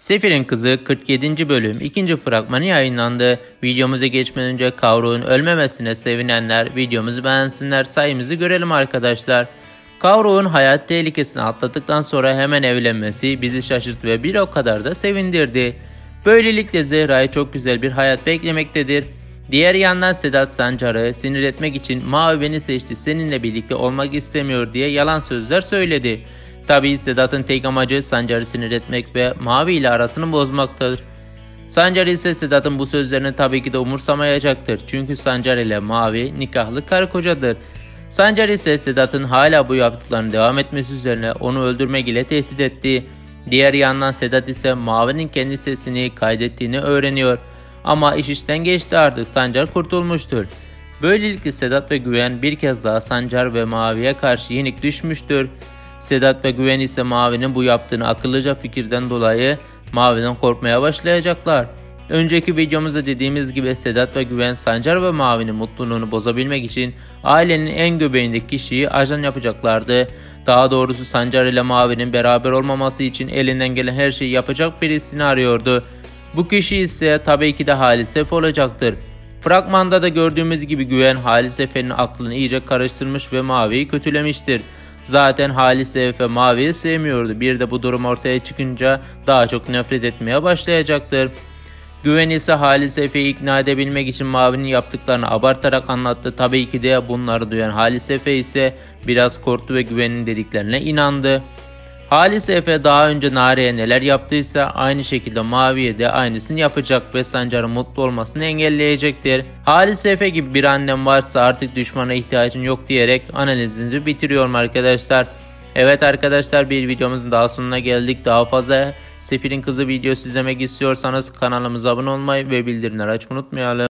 Sefir'in Kızı 47. bölüm 2. fragmanı yayınlandı. Videomuza geçmeden önce Kavruğun ölmemesine sevinenler videomuzu beğensinler, sayımızı görelim arkadaşlar. Kavruğun hayat tehlikesini atlattıktan sonra hemen evlenmesi bizi şaşırttı ve bir o kadar da sevindirdi. Böylelikle Zehra'yı çok güzel bir hayat beklemektedir. Diğer yandan Sedat Sancar'ı sinir etmek için Mavi beni seçti, seninle birlikte olmak istemiyor diye yalan sözler söyledi. Tabii Sedat'ın tek amacı Sancar'ı sinir etmek ve Mavi ile arasını bozmaktadır. Sancar ise Sedat'ın bu sözlerini tabii ki de umursamayacaktır. Çünkü Sancar ile Mavi nikahlı karı kocadır. Sancar ise Sedat'ın hala bu yaptıklarını devam etmesi üzerine onu öldürmek ile tehdit etti. Diğer yandan Sedat ise Mavi'nin kendi sesini kaydettiğini öğreniyor. Ama iş işten geçti, artık Sancar kurtulmuştur. Böylelikle Sedat ve Güven bir kez daha Sancar ve Mavi'ye karşı yenik düşmüştür. Sedat ve Güven ise Mavi'nin bu yaptığını akıllıca fikirden dolayı Mavi'den korkmaya başlayacaklar. Önceki videomuzda dediğimiz gibi Sedat ve Güven Sancar ve Mavi'nin mutluluğunu bozabilmek için ailenin en göbeğindeki kişiyi ajan yapacaklardı. Daha doğrusu Sancar ile Mavi'nin beraber olmaması için elinden gelen her şeyi yapacak birisini arıyordu. Bu kişi ise tabii ki de Halis Efe olacaktır. Fragmanda da gördüğümüz gibi Güven Halis Efe'nin aklını iyice karıştırmış ve Mavi'yi kötülemiştir. Zaten Halis Efe Mavi'yi sevmiyordu. Bir de bu durum ortaya çıkınca daha çok nefret etmeye başlayacaktır. Güven ise Halis Efe'yi ikna edebilmek için Mavi'nin yaptıklarını abartarak anlattı. Tabii ki de bunları duyan Halis Efe ise biraz korktu ve Güven'in dediklerine inandı. Halis Efe daha önce Nare'ye neler yaptıysa aynı şekilde Mavi'ye de aynısını yapacak ve Sancar'ın mutlu olmasını engelleyecektir. Halis Efe gibi bir annem varsa artık düşmana ihtiyacın yok diyerek analizimizi bitiriyorum arkadaşlar. Evet arkadaşlar, bir videomuzun daha sonuna geldik. Daha fazla Sefir'in Kızı videosu izlemek istiyorsanız kanalımıza abone olmayı ve bildirimleri açmayı unutmayalım.